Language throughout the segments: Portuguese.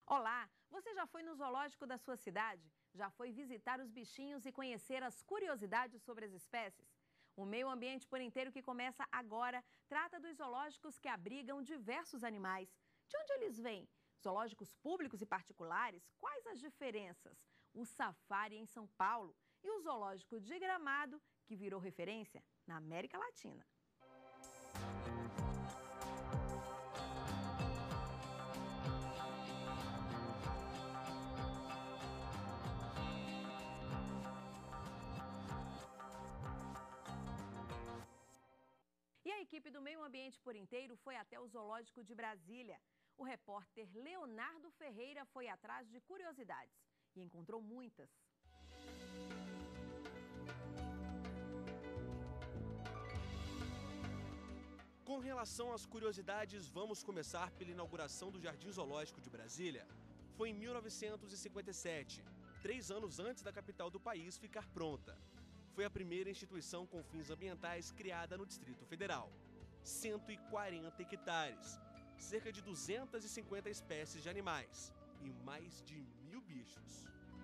Olá! Você já foi no zoológico da sua cidade? Já foi visitar os bichinhos e conhecer as curiosidades sobre as espécies? O Meio Ambiente por Inteiro, que começa agora, trata dos zoológicos que abrigam diversos animais. De onde eles vêm? Zoológicos públicos e particulares? Quais as diferenças? O Safari em São Paulo e o Zoológico de Gramado, que virou referência na América Latina. E a equipe do Meio Ambiente por Inteiro foi até o Zoológico de Brasília. O repórter Leonardo Ferreira foi atrás de curiosidades e encontrou muitas. Com relação às curiosidades, vamos começar pela inauguração do Jardim Zoológico de Brasília. Foi em 1957, 3 anos antes da capital do país ficar pronta. Foi a primeira instituição com fins ambientais criada no Distrito Federal. 140 hectares, cerca de 250 espécies de animais e mais de 1000 bichos.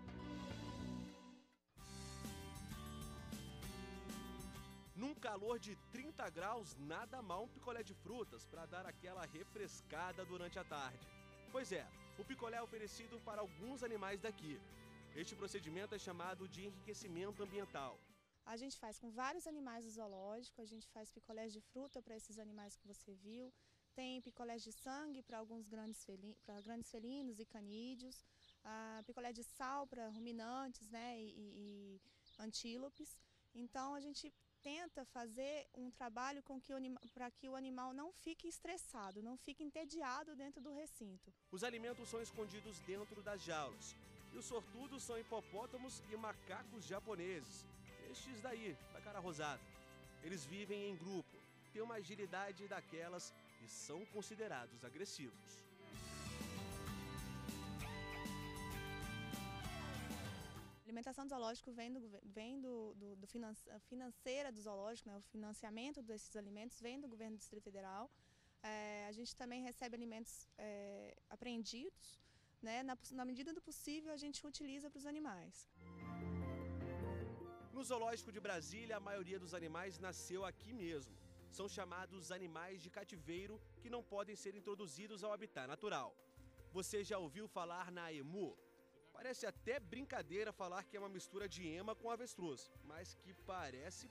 Num calor de 30 graus, nada mal um picolé de frutas para dar aquela refrescada durante a tarde. Pois é, o picolé é oferecido para alguns animais daqui. Este procedimento é chamado de enriquecimento ambiental. A gente faz com vários animais do zoológico, a gente faz picolés de fruta para esses animais que você viu, tem picolés de sangue para alguns grandes felinos e canídeos, picolé de sal para ruminantes, né, e antílopes. Então a gente tenta fazer um trabalho para que o animal não fique estressado, não fique entediado dentro do recinto. Os alimentos são escondidos dentro das jaulas. E os sortudos são hipopótamos e macacos japoneses. Estes daí, da cara rosada. Eles vivem em grupo, têm uma agilidade daquelas e são considerados agressivos. A alimentação do zoológico vem financeira do zoológico, né? O financiamento desses alimentos vem do governo do Distrito Federal. A gente também recebe alimentos apreendidos, né? Na medida do possível a gente utiliza para os animais. No Zoológico de Brasília, a maioria dos animais nasceu aqui mesmo. São chamados animais de cativeiro que não podem ser introduzidos ao habitat natural. Você já ouviu falar na emu? Parece até brincadeira falar que é uma mistura de ema com avestruz, mas que parece.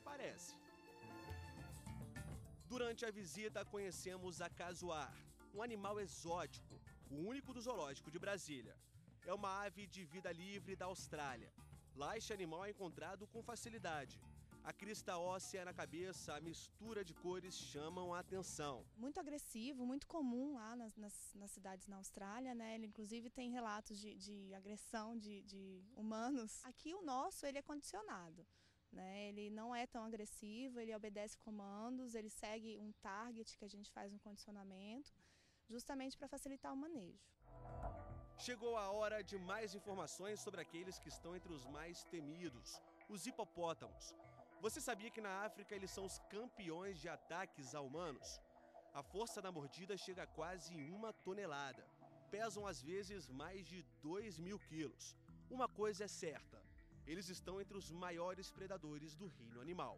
Durante a visita, conhecemos a casuar, um animal exótico, o único do Zoológico de Brasília. É uma ave de vida livre da Austrália. Lá este animal é encontrado com facilidade. A crista óssea na cabeça, a mistura de cores chamam a atenção. Muito agressivo, muito comum lá nas cidades na Austrália, né? Ele inclusive tem relatos de agressão de humanos. Aqui o nosso ele é condicionado, né? Ele não é tão agressivo, ele obedece comandos, ele segue um target que a gente faz no condicionamento, justamente para facilitar o manejo. Chegou a hora de mais informações sobre aqueles que estão entre os mais temidos, os hipopótamos. Você sabia que na África eles são os campeões de ataques a humanos? A força da mordida chega a quase 1 tonelada. Pesam às vezes mais de 2.000 quilos. Uma coisa é certa, eles estão entre os maiores predadores do reino animal.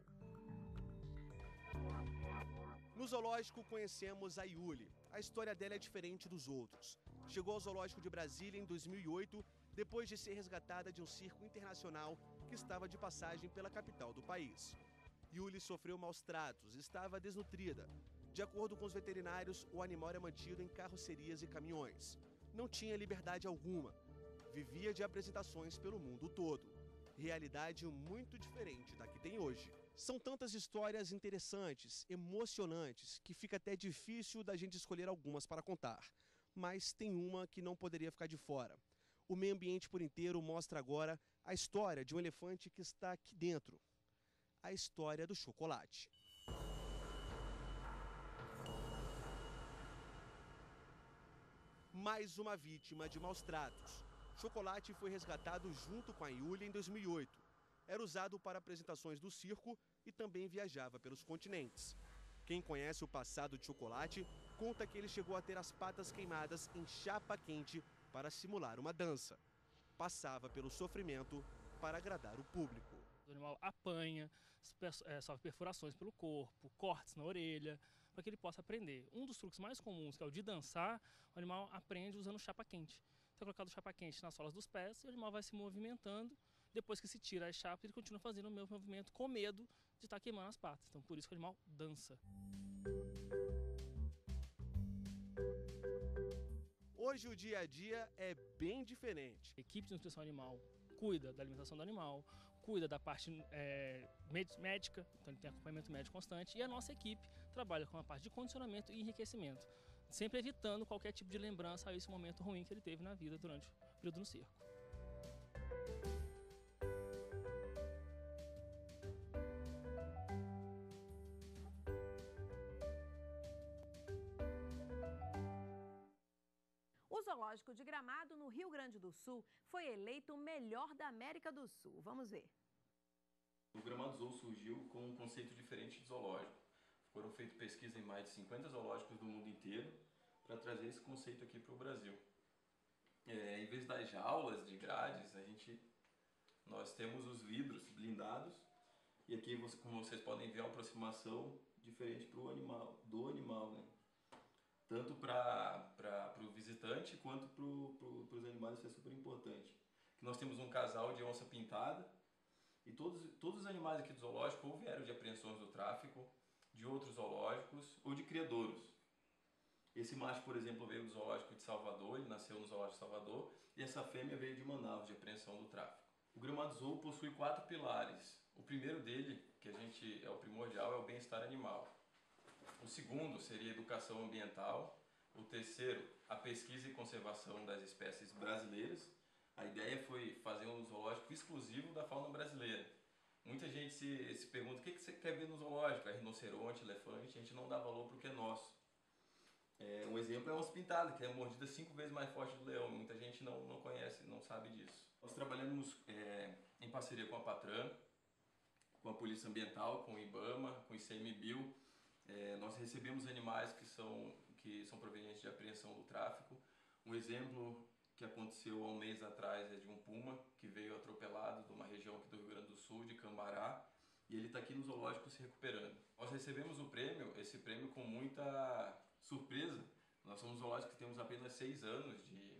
No zoológico conhecemos a Yuli. A história dela é diferente dos outros. Chegou ao Zoológico de Brasília em 2008, depois de ser resgatada de um circo internacional que estava de passagem pela capital do país. Yuli sofreu maus tratos, estava desnutrida. De acordo com os veterinários, o animal era mantido em carrocerias e caminhões. Não tinha liberdade alguma. Vivia de apresentações pelo mundo todo. Realidade muito diferente da que tem hoje. São tantas histórias interessantes, emocionantes, que fica até difícil da gente escolher algumas para contar. Mas tem uma que não poderia ficar de fora. O Meio Ambiente por Inteiro mostra agora a história de um elefante que está aqui dentro. A história do chocolate. Mais uma vítima de maus tratos. Chocolate foi resgatado junto com a Yuli em 2008. Era usado para apresentações do circo e também viajava pelos continentes. Quem conhece o passado de Chocolate conta que ele chegou a ter as patas queimadas em chapa quente para simular uma dança. Passava pelo sofrimento para agradar o público. O animal apanha, sofre perfurações pelo corpo, cortes na orelha, para que ele possa aprender. Um dos truques mais comuns, que é o de dançar, o animal aprende usando chapa quente. Então é colocado chapa quente nas solas dos pés e o animal vai se movimentando. Depois que se tira as chapas, ele continua fazendo o mesmo movimento com medo de estar queimando as patas. Então por isso que o animal dança. Hoje o dia a dia é bem diferente. A equipe de nutrição animal cuida da alimentação do animal, cuida da parte médica, então ele tem acompanhamento médico constante, e a nossa equipe trabalha com a parte de condicionamento e enriquecimento, sempre evitando qualquer tipo de lembrança a esse momento ruim que ele teve na vida durante o período no circo. O Zoológico de Gramado, no Rio Grande do Sul, foi eleito o melhor da América do Sul. Vamos ver. O Gramado Zoo surgiu com um conceito diferente de zoológico. Foram feitas pesquisas em mais de 50 zoológicos do mundo inteiro para trazer esse conceito aqui para o Brasil. Em vez das jaulas de grades, nós temos os vidros blindados e aqui, como vocês podem ver, é uma aproximação diferente do animal, né? Tanto para o visitante quanto para os animais, isso é super importante. Nós temos um casal de onça pintada e todos os animais aqui do zoológico ou vieram de apreensões do tráfico, de outros zoológicos ou de criadouros. Esse macho, por exemplo, veio do zoológico de Salvador, ele nasceu no zoológico de Salvador, e essa fêmea veio de Manaus, de apreensão do tráfico. O Gramado Zoo possui 4 pilares. O primeiro dele, que é o primordial, é o bem-estar animal. O segundo seria a educação ambiental. O terceiro, a pesquisa e conservação das espécies brasileiras. A ideia foi fazer um zoológico exclusivo da fauna brasileira. Muita gente se pergunta o que você quer ver no zoológico? É rinoceronte, elefante, a gente não dá valor para o que é nosso. Um exemplo é a onça pintada, que é a mordida 5 vezes mais forte do leão. Muita gente não conhece, não sabe disso. Nós trabalhamos em parceria com a Patran, com a Polícia Ambiental, com o IBAMA, com o ICMBio. Nós recebemos animais que são provenientes de apreensão do tráfico. Um exemplo que aconteceu há um mês atrás é de um puma que veio atropelado de uma região aqui do Rio Grande do Sul, de Cambará, e ele está aqui no zoológico se recuperando. Nós recebemos esse prêmio com muita surpresa. Nós somos um zoológico que temos apenas 6 anos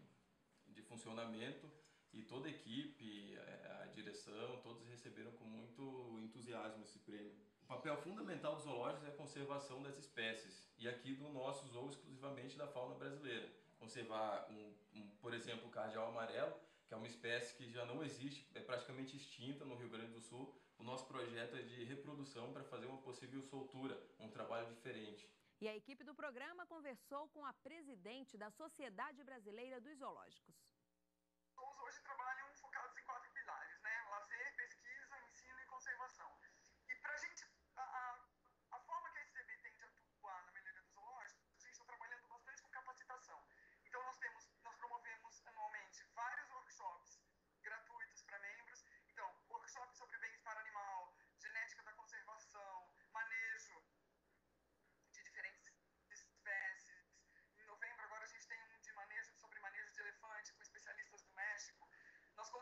de funcionamento e toda a equipe, a direção, todos receberam com muito entusiasmo esse prêmio. O papel fundamental dos zoológicos é a conservação das espécies, e aqui do nosso zoo exclusivamente da fauna brasileira. Conservar, por exemplo, o cardeal amarelo, que é uma espécie que já não existe, é praticamente extinta no Rio Grande do Sul. O nosso projeto é de reprodução para fazer uma possível soltura, um trabalho diferente. E a equipe do programa conversou com a presidente da Sociedade Brasileira dos Zoológicos. Hoje trabalham focados em 4 pilares, né? Lazer, pesquisa, ensino e conservação. E para a gente, a forma que a SCB tem de atuar na melhoria dos zoológicos, a gente está trabalhando bastante com capacitação. Então nós promovemos anualmente vários workshops gratuitos para membros. Então, workshops sobre bem-estar animal, genética da conservação, manejo de diferentes espécies. Em novembro agora a gente tem um sobre manejo de elefante com especialistas do México. Nós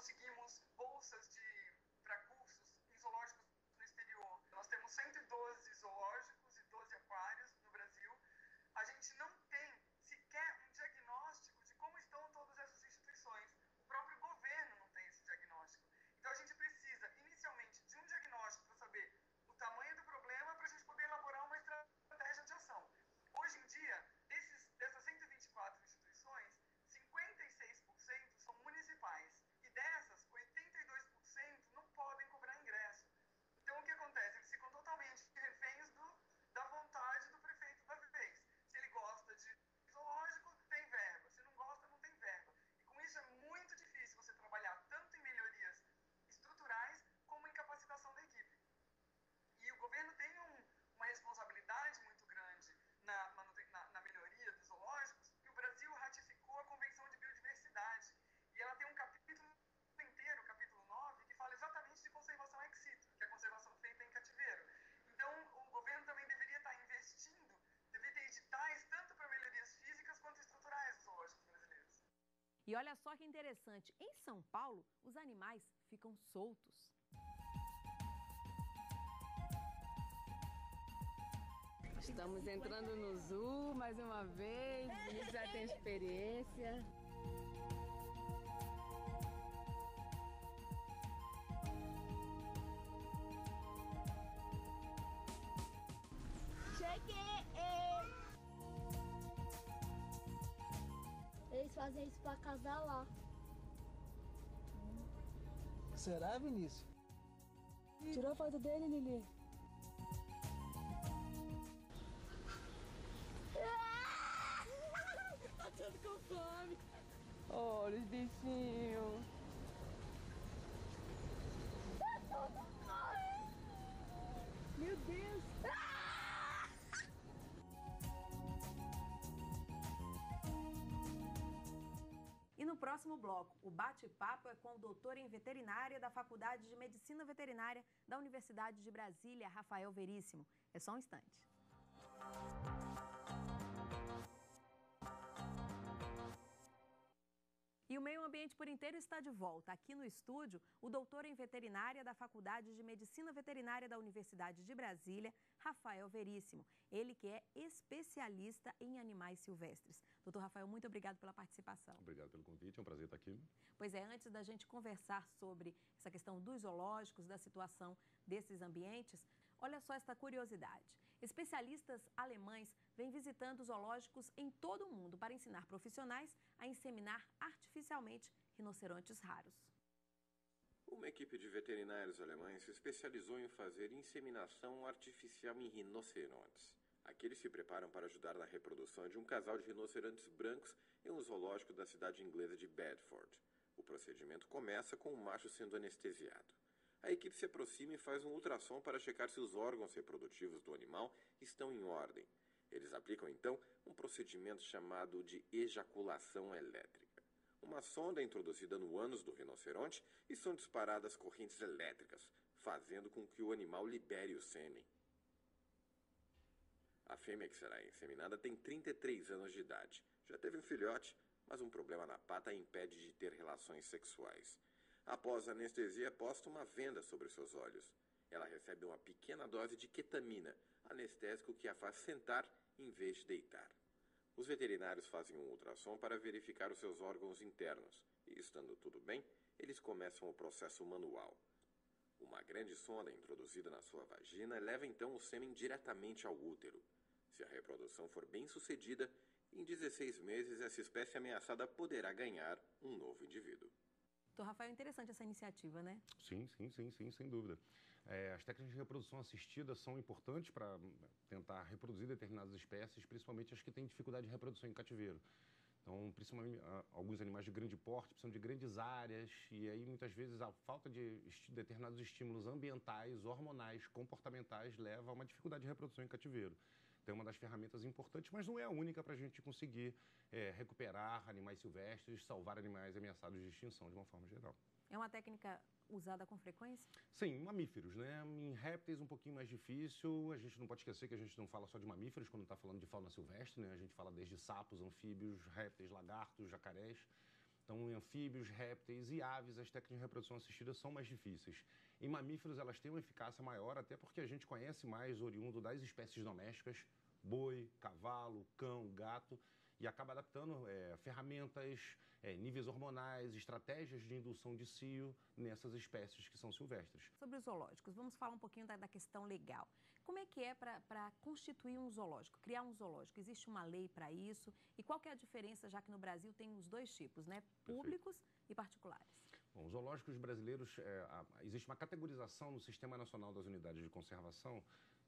E olha só que interessante, em São Paulo, os animais ficam soltos. Estamos entrando no zoo mais uma vez, a gente já tem experiência. Cheguei! Eles fazem isso pra acasalar. Será, Vinícius? Tirou a foto dele, Lili? Tá tudo com fome. Olha os bichinhos. Tá tudo correndo. Meu Deus. E no próximo bloco, o bate-papo é com o doutor em veterinária da Faculdade de Medicina Veterinária da Universidade de Brasília, Rafael Veríssimo. É só um instante. E o Meio Ambiente por Inteiro está de volta. Aqui no estúdio, o doutor em veterinária da Faculdade de Medicina Veterinária da Universidade de Brasília, Rafael Veríssimo. Ele que é especialista em animais silvestres. Doutor Rafael, muito obrigado pela participação. Obrigado pelo convite, é um prazer estar aqui. Pois é, antes da gente conversar sobre essa questão dos zoológicos, da situação desses ambientes, olha só esta curiosidade. Especialistas alemães vêm visitando zoológicos em todo o mundo para ensinar profissionais a inseminar artificialmente rinocerontes raros. Uma equipe de veterinários alemães se especializou em fazer inseminação artificial em rinocerontes. Aqui eles se preparam para ajudar na reprodução de um casal de rinocerontes brancos em um zoológico da cidade inglesa de Bedford. O procedimento começa com o macho sendo anestesiado. A equipe se aproxima e faz um ultrassom para checar se os órgãos reprodutivos do animal estão em ordem. Eles aplicam, então, um procedimento chamado de ejaculação elétrica. Uma sonda é introduzida no ânus do rinoceronte e são disparadas correntes elétricas, fazendo com que o animal libere o sêmen. A fêmea que será inseminada tem 33 anos de idade. Já teve um filhote, mas um problema na pata a impede de ter relações sexuais. Após a anestesia, é posta uma venda sobre seus olhos. Ela recebe uma pequena dose de ketamina, anestésico que a faz sentar em vez de deitar. Os veterinários fazem um ultrassom para verificar os seus órgãos internos e, estando tudo bem, eles começam o processo manual. Uma grande sonda introduzida na sua vagina leva então o sêmen diretamente ao útero. Se a reprodução for bem sucedida, em 16 meses essa espécie ameaçada poderá ganhar um novo indivíduo. Doutor Rafael, interessante essa iniciativa, né? Sim, sem dúvida. As técnicas de reprodução assistida são importantes para tentar reproduzir determinadas espécies, principalmente as que têm dificuldade de reprodução em cativeiro. Então, principalmente alguns animais de grande porte precisam de grandes áreas e aí muitas vezes a falta de determinados estímulos ambientais, hormonais, comportamentais leva a uma dificuldade de reprodução em cativeiro. Então, é uma das ferramentas importantes, mas não é a única para a gente conseguir recuperar animais silvestres, salvar animais ameaçados de extinção de uma forma geral. É uma técnica usada com frequência? Sim, mamíferos, né? Em répteis um pouquinho mais difícil. A gente não pode esquecer que a gente não fala só de mamíferos quando está falando de fauna silvestre, né? A gente fala desde sapos, anfíbios, répteis, lagartos, jacarés. Então, em anfíbios, répteis e aves, as técnicas de reprodução assistida são mais difíceis. Em mamíferos, elas têm uma eficácia maior, até porque a gente conhece mais oriundo das espécies domésticas, boi, cavalo, cão, gato, e acaba adaptando ferramentas, níveis hormonais, estratégias de indução de cio nessas espécies que são silvestres. Sobre os zoológicos, vamos falar um pouquinho da questão legal. Como é que é para constituir um zoológico, criar um zoológico? Existe uma lei para isso? E qual que é a diferença, já que no Brasil tem os dois tipos, né? Públicos e particulares? Bom, os zoológicos brasileiros, existe uma categorização no Sistema Nacional das Unidades de Conservação,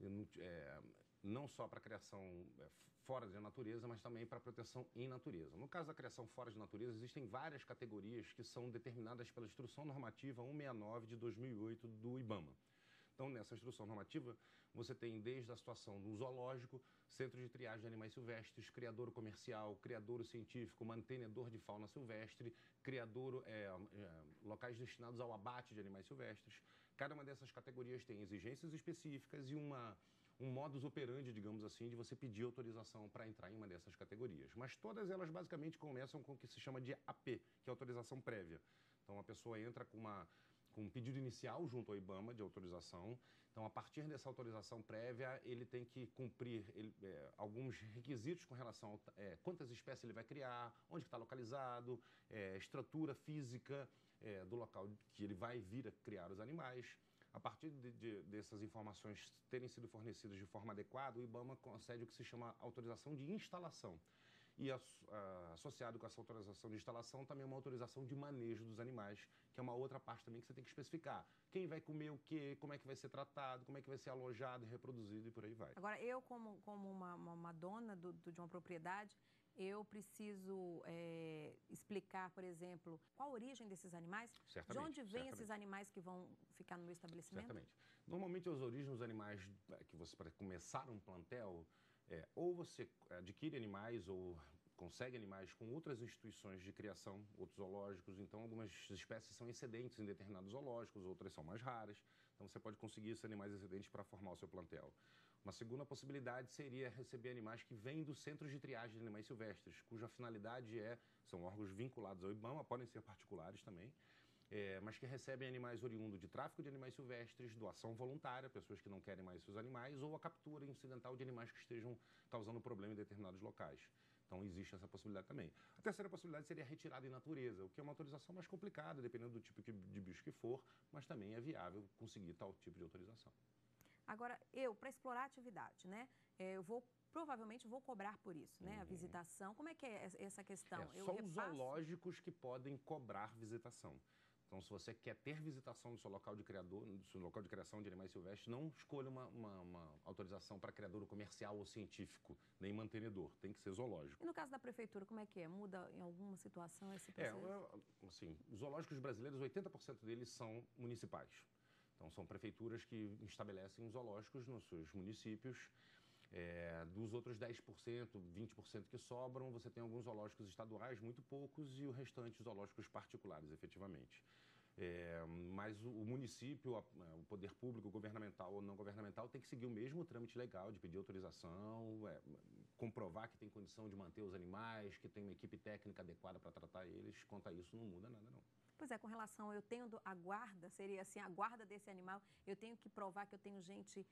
não só para a criação fora da natureza, mas também para a proteção em natureza. No caso da criação fora de natureza, existem várias categorias que são determinadas pela Instrução Normativa 169 de 2008 do IBAMA. Então, nessa instrução normativa, você tem desde a situação do zoológico, centro de triagem de animais silvestres, criadouro comercial, criadouro científico, mantenedor de fauna silvestre, criadouro, locais destinados ao abate de animais silvestres. Cada uma dessas categorias tem exigências específicas e um modus operandi, digamos assim, de você pedir autorização para entrar em uma dessas categorias. Mas todas elas basicamente começam com o que se chama de AP, que é autorização prévia. Então a pessoa entra com um pedido inicial junto ao IBAMA de autorização. Então, a partir dessa autorização prévia, ele tem que cumprir alguns requisitos com relação a quantas espécies ele vai criar, onde está localizado, estrutura física do local que ele vai vir a criar os animais. A partir dessas informações terem sido fornecidas de forma adequada, o IBAMA concede o que se chama autorização de instalação. E associado com essa autorização de instalação, também uma autorização de manejo dos animais, que é uma outra parte também que você tem que especificar. Quem vai comer o quê, como é que vai ser tratado, como é que vai ser alojado e reproduzido e por aí vai. Agora, eu como uma dona de uma propriedade, eu preciso explicar, por exemplo, qual a origem desses animais? Certamente, de onde vêm esses animais que vão ficar no meu estabelecimento? Certamente. Normalmente, as origens dos animais que você, para começar um plantel, ou você adquire animais ou consegue animais com outras instituições de criação, outros zoológicos. Então, algumas espécies são excedentes em determinados zoológicos, outras são mais raras. Então, você pode conseguir esses animais excedentes para formar o seu plantel. Uma segunda possibilidade seria receber animais que vêm dos centros de triagem de animais silvestres, cuja finalidade são órgãos vinculados ao IBAMA, podem ser particulares também, mas que recebem animais oriundos de tráfico de animais silvestres, doação voluntária, pessoas que não querem mais seus animais, ou a captura incidental de animais que estejam causando problema em determinados locais. Então, existe essa possibilidade também. A terceira possibilidade seria a retirada em natureza, o que é uma autorização mais complicada, dependendo do tipo de bicho que for, mas também é viável conseguir tal tipo de autorização. Agora, para explorar a atividade, né, provavelmente vou cobrar por isso, né, a visitação. Como é que é essa questão? Só os zoológicos que podem cobrar visitação. Então, se você quer ter visitação do seu local de criação de animais silvestres, não escolha uma autorização para criadouro comercial ou científico, nem mantenedor. Tem que ser zoológico. E no caso da prefeitura, como é que é? Muda em alguma situação esse processo? Assim, os zoológicos brasileiros, 80% deles são municipais. Então, são prefeituras que estabelecem zoológicos nos seus municípios. Dos outros 10%, 20% que sobram, você tem alguns zoológicos estaduais, muito poucos, e o restante zoológicos particulares, efetivamente. Mas o município, o poder público, governamental ou não governamental, tem que seguir o mesmo trâmite legal de pedir autorização, comprovar que tem condição de manter os animais, que tem uma equipe técnica adequada para tratar eles. Quanto a isso, não muda nada, não. Pois com relação, eu tenho a guarda, seria assim, a guarda desse animal, eu tenho que provar que eu tenho gente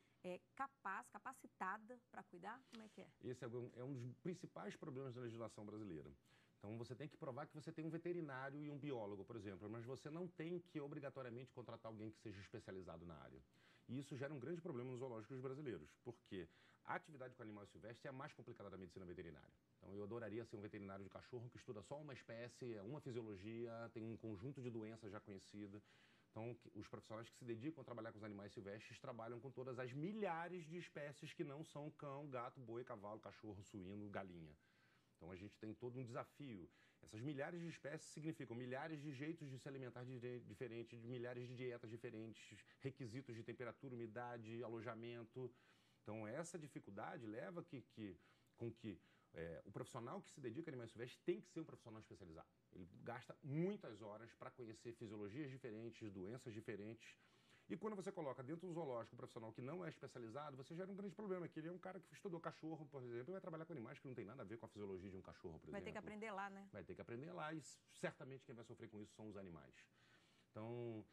capacitada para cuidar? Como é que é? Esse é um dos principais problemas da legislação brasileira. Então, você tem que provar que você tem um veterinário e um biólogo, por exemplo, mas você não tem que obrigatoriamente contratar alguém que seja especializado na área. E isso gera um grande problema nos zoológicos brasileiros, porque a atividade com animal silvestre é a mais complicada da medicina veterinária. Então, eu adoraria ser um veterinário de cachorro que estuda só uma espécie, uma fisiologia, tem um conjunto de doenças já conhecidas. Então, os profissionais que se dedicam a trabalhar com os animais silvestres trabalham com todas as milhares de espécies que não são cão, gato, boi, cavalo, cachorro, suíno, galinha. Então, a gente tem todo um desafio. Essas milhares de espécies significam milhares de jeitos de se alimentar diferentes, de milhares de dietas diferentes, requisitos de temperatura, umidade, alojamento. Então, essa dificuldade leva com que o profissional que se dedica a animais silvestres tem que ser um profissional especializado. Ele gasta muitas horas para conhecer fisiologias diferentes, doenças diferentes. E quando você coloca dentro do zoológico um profissional que não é especializado, você gera um grande problema, que ele é um cara que estudou cachorro, por exemplo, e vai trabalhar com animais que não tem nada a ver com a fisiologia de um cachorro, por exemplo. Vai ter que aprender lá, né? Vai ter que aprender lá e certamente quem vai sofrer com isso são os animais. Então,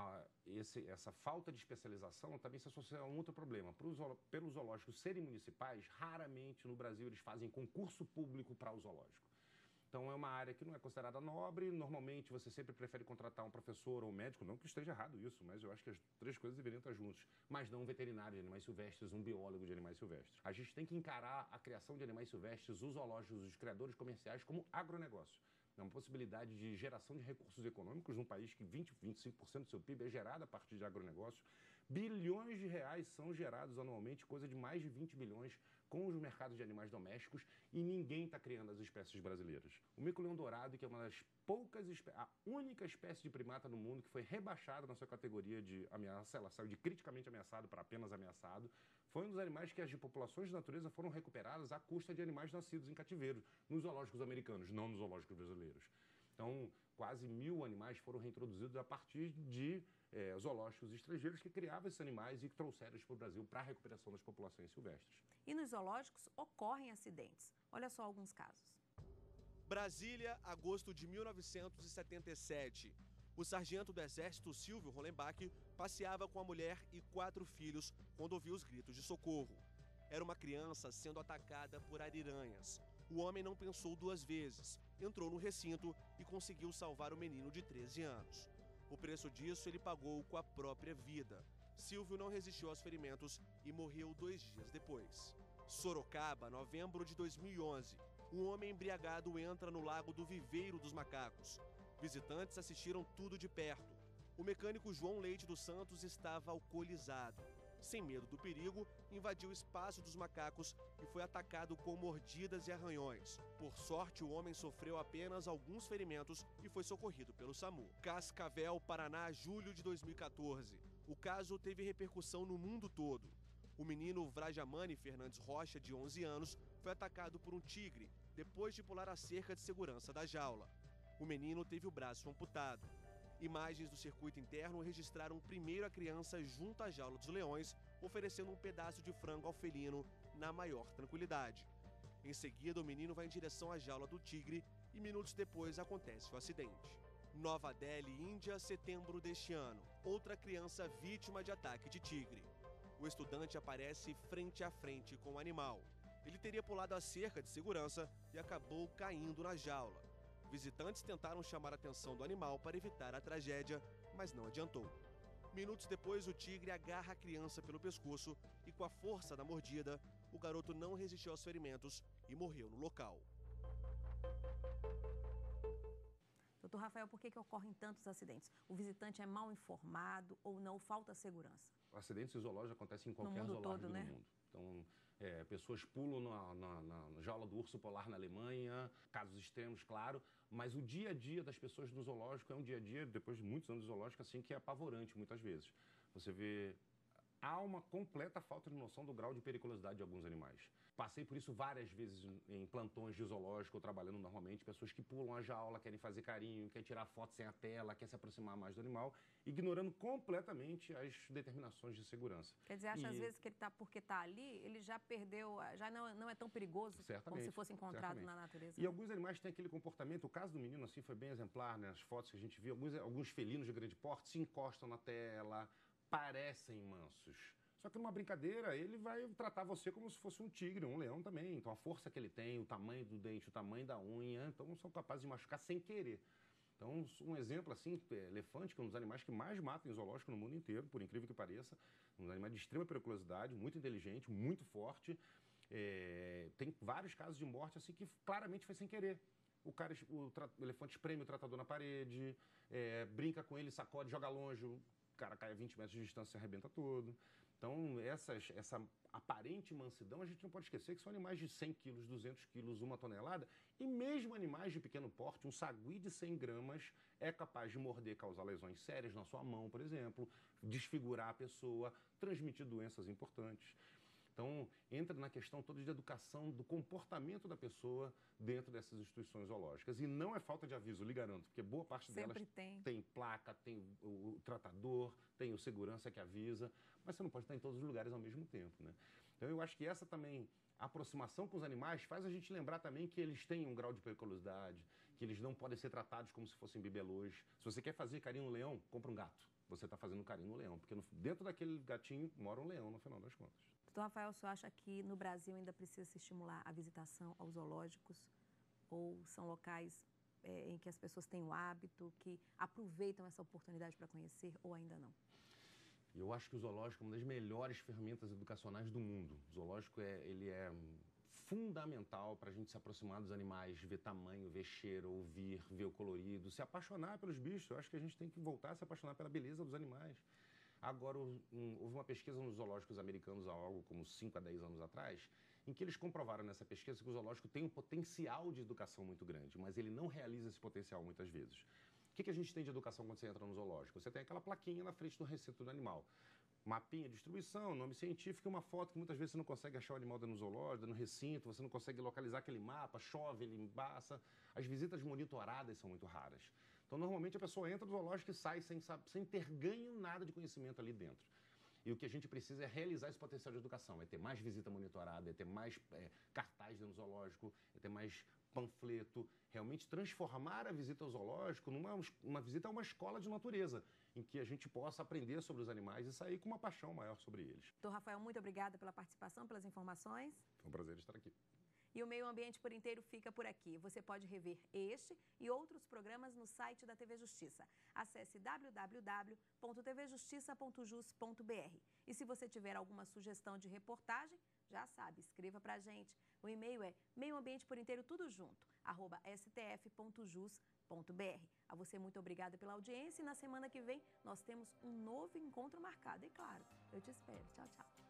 essa falta de especialização também se associa a um outro problema. Pelos zoológicos serem municipais, raramente no Brasil eles fazem concurso público para o zoológico. Então, é uma área que não é considerada nobre. Normalmente, você sempre prefere contratar um professor ou um médico. Não que esteja errado isso, mas eu acho que as três coisas deveriam estar juntas. Mas não um veterinário de animais silvestres, um biólogo de animais silvestres. A gente tem que encarar a criação de animais silvestres, os zoológicos, os criadores comerciais, como agronegócio. É uma possibilidade de geração de recursos econômicos num país que 20, 25% do seu PIB é gerado a partir de agronegócio. Bilhões de reais são gerados anualmente, coisa de mais de 20 bilhões com os mercados de animais domésticos, e ninguém está criando as espécies brasileiras. O mico-leão dourado, que é uma das a única espécie de primata no mundo que foi rebaixada na sua categoria de ameaça, ela saiu de criticamente ameaçado para apenas ameaçado, foi um dos animais que as populações de natureza foram recuperadas à custa de animais nascidos em cativeiro, nos zoológicos americanos, não nos zoológicos brasileiros. Então, quase 1000 animais foram reintroduzidos a partir de zoológicos estrangeiros que criavam esses animais e que trouxeram eles para o Brasil para a recuperação das populações silvestres. E nos zoológicos ocorrem acidentes. Olha só alguns casos. Brasília, agosto de 1977. O sargento do Exército, Silvio Hollenbach, passeava com a mulher e 4 filhos quando ouviu os gritos de socorro. Era uma criança sendo atacada por ariranhas. O homem não pensou 2 vezes, entrou no recinto e conseguiu salvar o menino de 13 anos. O preço disso ele pagou com a própria vida. Silvio não resistiu aos ferimentos e morreu 2 dias depois. Sorocaba, novembro de 2011. Um homem embriagado entra no Lago do Viveiro dos Macacos. Visitantes assistiram tudo de perto. O mecânico João Leite dos Santos estava alcoolizado. Sem medo do perigo, invadiu o espaço dos macacos e foi atacado com mordidas e arranhões. Por sorte, o homem sofreu apenas alguns ferimentos e foi socorrido pelo SAMU. Cascavel, Paraná, julho de 2014. O caso teve repercussão no mundo todo. O menino Vrajamani Fernandes Rocha, de 11 anos, foi atacado por um tigre depois de pular a cerca de segurança da jaula. O menino teve o braço amputado. Imagens do circuito interno registraram primeiro a criança junto à jaula dos leões, oferecendo um pedaço de frango ao felino na maior tranquilidade. Em seguida, o menino vai em direção à jaula do tigre e minutos depois acontece o acidente. Nova Delhi, Índia, setembro deste ano. Outra criança vítima de ataque de tigre. O estudante aparece frente a frente com o animal. Ele teria pulado a cerca de segurança e acabou caindo na jaula. Visitantes tentaram chamar a atenção do animal para evitar a tragédia, mas não adiantou. Minutos depois, o tigre agarra a criança pelo pescoço e, com a força da mordida, o garoto não resistiu aos ferimentos e morreu no local. Doutor Rafael, por que ocorrem tantos acidentes? O visitante é mal informado ou não? Falta segurança? Acidentes zoológicos acontecem em qualquer zoológico do mundo. Então, pessoas pulam na jaula do urso polar na Alemanha, casos extremos, claro, mas o dia a dia das pessoas no zoológico é um dia a dia, depois de muitos anos de zoológico, assim, que é apavorante muitas vezes. Você vê, há uma completa falta de noção do grau de periculosidade de alguns animais. Passei por isso várias vezes em plantões de zoológico, trabalhando normalmente, pessoas que pulam a jaula, querem fazer carinho, querem tirar foto sem a tela, querem se aproximar mais do animal, ignorando completamente as determinações de segurança. Quer dizer, acha às vezes que ele porque está ali, ele já perdeu, já não é tão perigoso como se fosse encontrado na natureza. E alguns animais têm aquele comportamento, o caso do menino assim foi bem exemplar, né? As fotos que a gente viu, alguns felinos de grande porte se encostam na tela, parecem mansos. Só que numa brincadeira, ele vai tratar você como se fosse um tigre, um leão também. Então a força que ele tem, o tamanho do dente, o tamanho da unha, então são capazes de machucar sem querer. Então, um exemplo assim, elefante, que é um dos animais que mais matam em zoológico no mundo inteiro, por incrível que pareça. Um animal de extrema periculosidade, muito inteligente, muito forte. Tem vários casos de morte assim que claramente foi sem querer. O elefante espreme o tratador na parede, brinca com ele, sacode, joga longe, o cara cai a 20 metros de distância e se arrebenta todo. Então, essa aparente mansidão, a gente não pode esquecer que são animais de 100 quilos, 200 quilos, 1 tonelada, e mesmo animais de pequeno porte, um sagui de 100 gramas é capaz de morder, causar lesões sérias na sua mão, por exemplo, desfigurar a pessoa, transmitir doenças importantes. Então, entra na questão toda de educação do comportamento da pessoa dentro dessas instituições zoológicas. E não é falta de aviso, lhe garanto, porque boa parte delas tem placa, tem o tratador, tem o segurança que avisa, mas você não pode estar em todos os lugares ao mesmo tempo, né? Então, eu acho que essa também, a aproximação com os animais, faz a gente lembrar também que eles têm um grau de periculosidade, que eles não podem ser tratados como se fossem bibelôs. Se você quer fazer carinho no leão, compra um gato. Você está fazendo carinho no leão, porque dentro daquele gatinho mora um leão, no final das contas. Doutor Rafael, o senhor acha que no Brasil ainda precisa se estimular a visitação aos zoológicos? Ou são locais em que as pessoas têm o hábito, que aproveitam essa oportunidade para conhecer, ou ainda não? Eu acho que o zoológico é uma das melhores ferramentas educacionais do mundo. O zoológico ele é fundamental para a gente se aproximar dos animais, ver tamanho, ver cheiro, ouvir, ver o colorido, se apaixonar pelos bichos. Eu acho que a gente tem que voltar a se apaixonar pela beleza dos animais. Agora, houve uma pesquisa nos zoológicos americanos há algo como 5 a 10 anos atrás, em que eles comprovaram nessa pesquisa que o zoológico tem um potencial de educação muito grande, mas ele não realiza esse potencial muitas vezes. O que a gente tem de educação quando você entra no zoológico? Você tem aquela plaquinha na frente do recinto do animal. mapinha de distribuição, nome científico e uma foto que muitas vezes você não consegue achar o animal dentro do zoológico, no recinto, você não consegue localizar aquele mapa, chove, ele embaça. As visitas monitoradas são muito raras. Então, normalmente, a pessoa entra no zoológico e sai sem ter ganho nada de conhecimento ali dentro. E o que a gente precisa é realizar esse potencial de educação, é ter mais visita monitorada, é ter mais cartaz dentro do zoológico, é ter mais panfleto, realmente transformar a visita ao zoológico numa visita a uma escola de natureza, em que a gente possa aprender sobre os animais e sair com uma paixão maior sobre eles. Doutor Rafael, muito obrigada pela participação, pelas informações. Foi um prazer estar aqui. E o Meio Ambiente por Inteiro fica por aqui. Você pode rever este e outros programas no site da TV Justiça. Acesse www.tvjustiça.jus.br. E se você tiver alguma sugestão de reportagem, já sabe, escreva pra gente. O e-mail é meioambienteporinteiro tudo junto, @stf.jus.br. A você muito obrigada pela audiência e na semana que vem nós temos um novo encontro marcado. E claro, eu te espero. Tchau, tchau.